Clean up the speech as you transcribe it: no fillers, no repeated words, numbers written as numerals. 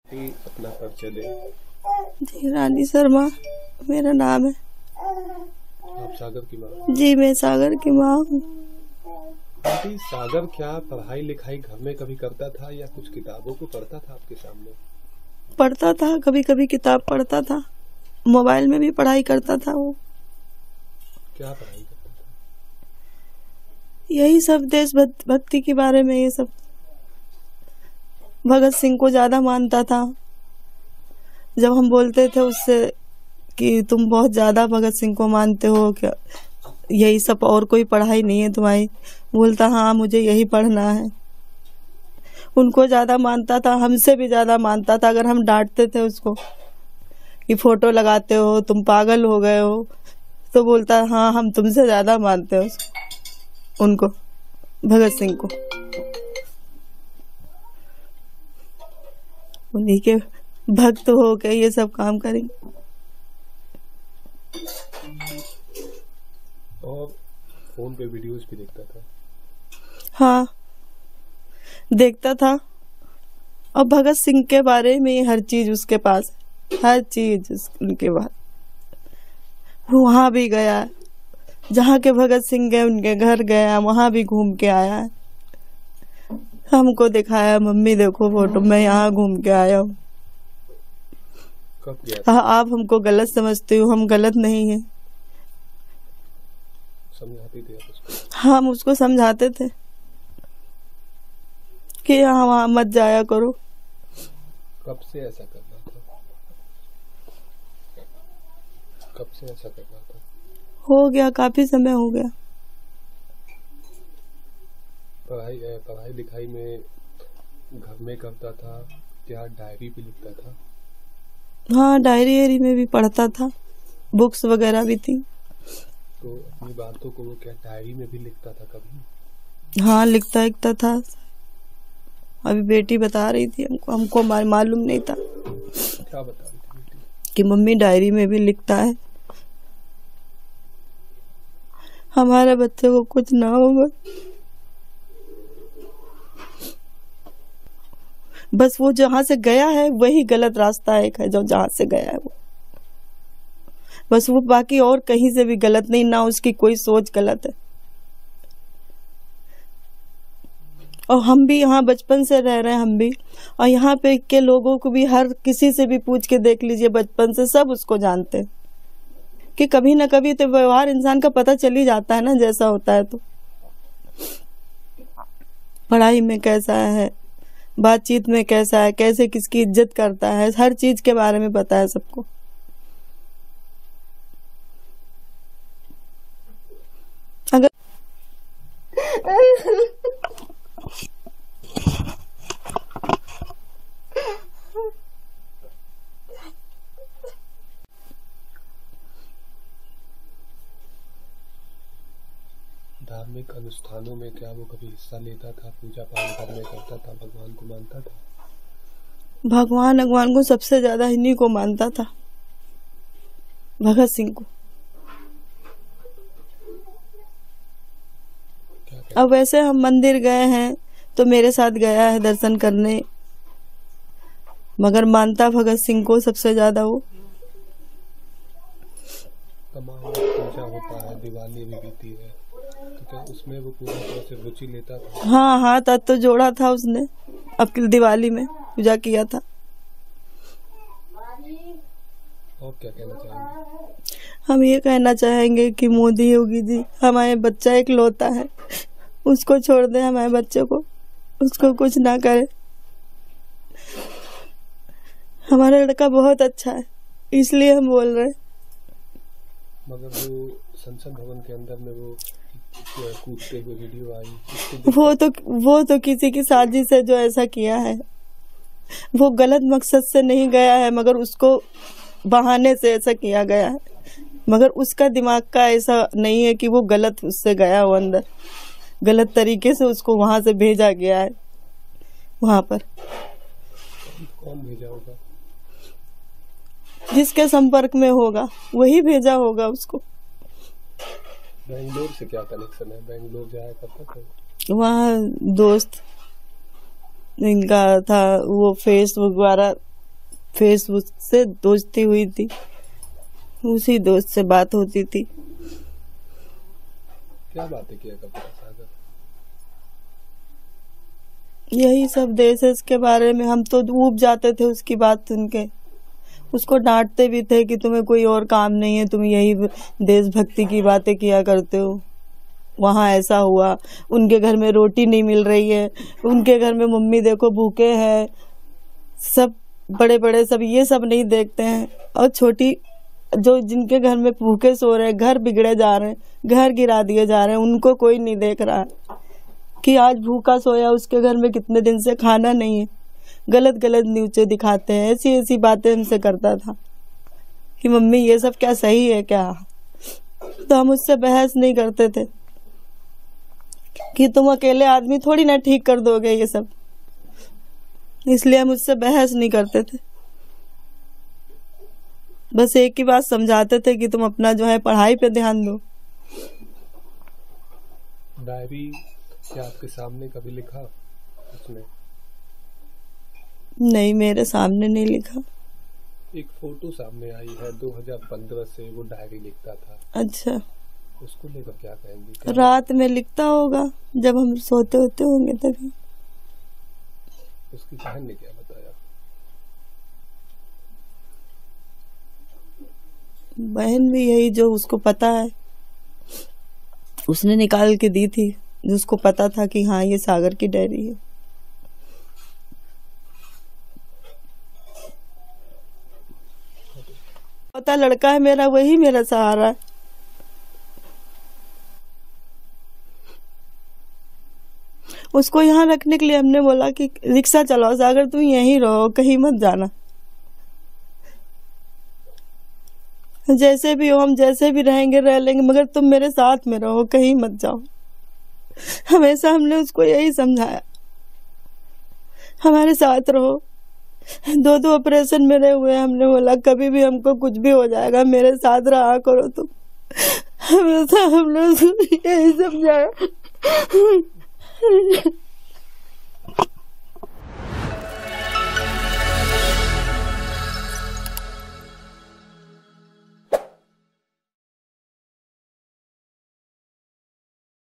अपना परिचय दे। जी, रानी शर्मा मेरा नाम है। आप सागर की माँ? जी, मैं सागर की माँ हूँ। आंटी, सागर क्या पढ़ाई लिखाई घर में कभी करता था या कुछ किताबों को पढ़ता था आपके सामने? पढ़ता था, कभी कभी किताब पढ़ता था, मोबाइल में भी पढ़ाई करता था। वो क्या पढ़ाई करता था? यही सब देश भक्ति के बारे में, ये सब। भगत सिंह को ज्यादा मानता था। जब हम बोलते थे उससे कि तुम बहुत ज्यादा भगत सिंह को मानते हो क्या, यही सब, और कोई पढ़ाई नहीं है तुम्हारी, बोलता हाँ मुझे यही पढ़ना है। उनको ज्यादा मानता था, हमसे भी ज्यादा मानता था। अगर हम डांटते थे उसको कि फोटो लगाते हो, तुम पागल हो गए हो, तो बोलता हाँ हम तुमसे ज्यादा मानते हो उनको, भगत सिंह को। उन्हीं के भक्त हो के ये सब काम करेंगे। और फोन पे वीडियोस भी देखता था? हाँ, देखता था। और भगत सिंह के बारे में हर चीज उसके पास, हर चीज उनके बाद। वहां भी गया, जहाँ के भगत सिंह गए उनके घर गया, वहां भी घूम के आया। हमको दिखाया, मम्मी देखो फोटो, मैं यहाँ घूम के आया हूँ। कब गया? आप हमको गलत समझते हो, हम गलत नहीं है। समझाती थी आप उसको? हम उसको समझाते थे कि यहाँ वहां मत जाया करो। कब से ऐसा करना था? कब से ऐसा करना था? हो गया, काफी समय हो गया। पढ़ाई लिखाई में घर में करता था क्या? डायरी भी लिखता था? हाँ, डायरी में भी पढ़ता था, बुक्स वगैरह भी थी। तो अपनी बातों को वो क्या डायरी में भी लिखता था कभी? हाँ, लिखता था। अभी बेटी बता रही थी हमको मालूम नहीं था। क्या बता रही थी बेटी? कि मम्मी डायरी में भी लिखता है, हमारे बच्चे को कुछ ना होगा। बस वो जहाँ से गया है वही गलत रास्ता एक है, जो जहाँ से गया है वो, बस वो, बाकी और कहीं से भी गलत नहीं, ना उसकी कोई सोच गलत है। और हम भी यहाँ बचपन से रह रहे हैं, हम भी, और यहाँ पे के लोगों को भी, हर किसी से भी पूछ के देख लीजिए, बचपन से सब उसको जानते हैं कि कभी ना कभी तो व्यवहार इंसान का पता चल ही जाता है ना, जैसा होता है। तो पढ़ाई में कैसा है, बातचीत में कैसा है, कैसे किसकी इज्जत करता है, हर चीज के बारे में पता है सबको। अगर धार्मिक अनुष्ठानों में क्या वो कभी हिस्सा लेता था? पूजा पाठ करने करता था? भगवान को मानता था? भगवान को सबसे ज्यादा इन्हीं को मानता था, भगत सिंह को। अब वैसे हम मंदिर गए हैं तो मेरे साथ गया है दर्शन करने, मगर मानता भगत सिंह को सबसे ज्यादा वो। तमाम पूजा होता है, दिवाली भी बीती है, तो क्या उसमें वो पूरी तरह से रुचि लेता था? हाँ, हाथ तो जोड़ा था उसने, अब की दिवाली में पूजा किया था। और क्या कहना चाहेंगे? हम ये कहना चाहेंगे कि मोदी योगी जी हमारे बच्चा इकलौता है, उसको छोड़ दे, हमारे बच्चे को, उसको कुछ ना करे। हमारा लड़का बहुत अच्छा है, इसलिए हम बोल रहे हैं। मगर वो संसद भवन के अंदर में वो कूदते हुए वीडियो आई, वो तो किसी की साजिश है जो ऐसा किया है। वो गलत मकसद से नहीं गया है, मगर उसको बहाने से ऐसा किया गया है। मगर उसका दिमाग का ऐसा नहीं है कि वो गलत उससे गया हो अंदर, गलत तरीके से उसको वहां से भेजा गया है। वहां पर कौन भेजा होगा? जिसके संपर्क में होगा वही भेजा होगा उसको। बेंगलोर से क्या कनेक्शन है? बेंगलोर जाया करता था? वहाँ दोस्त इनका था, वो फेसबुक द्वारा फेसबुक से दोस्ती हुई थी, उसी दोस्त से बात होती थी। क्या बातें किया करता था सागर? यही सब देश के बारे में। हम तो ऊब जाते थे उसकी बात सुन के, उसको डांटते भी थे कि तुम्हें कोई और काम नहीं है, तुम यही देशभक्ति की बातें किया करते हो। वहाँ ऐसा हुआ, उनके घर में रोटी नहीं मिल रही है, उनके घर में मम्मी देखो भूखे हैं, सब बड़े बड़े सब ये सब नहीं देखते हैं। और छोटी जो जिनके घर में भूखे सो रहे हैं, घर बिगड़े जा रहे हैं, घर गिरा दिए जा रहे हैं, उनको कोई नहीं देख रहा कि आज भूखा सोया, उसके घर में कितने दिन से खाना नहीं है। गलत गलत न्यूज़ें दिखाते हैं, ऐसी ऐसी बातें हमसे करता था कि मम्मी ये सब क्या सही है क्या। तो हम उससे बहस नहीं करते थे कि तुम अकेले आदमी थोड़ी ना ठीक कर दोगे ये सब, इसलिए हम उससे बहस नहीं करते थे। बस एक ही बात समझाते थे कि तुम अपना जो है पढ़ाई पे ध्यान दो। डायरी क्या आपके सामने कभी लिखा उसने? नहीं, मेरे सामने नहीं लिखा। एक फोटो सामने आई है 2015 से, वो डायरी लिखता था। अच्छा, उसको लेकर क्या कहेंगे? रात में लिखता होगा जब हम सोते होते होंगे तभी। उसकी बहन ने क्या बताया? बहन भी यही जो उसको पता है, उसने निकाल के दी थी, जो उसको पता था कि हाँ ये सागर की डायरी है। पता लड़का है मेरा, वही मेरा सहारा है। उसको यहाँ रखने के लिए हमने बोला कि रिक्शा चलाओ सागर, तुम यहीं रहो, कहीं मत जाना। जैसे भी हो, हम जैसे भी रहेंगे रह लेंगे, मगर तुम मेरे साथ में रहो, कहीं मत जाओ। हमेशा हमने उसको यही समझाया, हमारे साथ रहो। 2 ऑपरेशन मेरे हुए, हमने बोला कभी भी हमको कुछ भी हो जाएगा, मेरे साथ रहा करो तुम। हमेशा हमने उसको यही समझाया।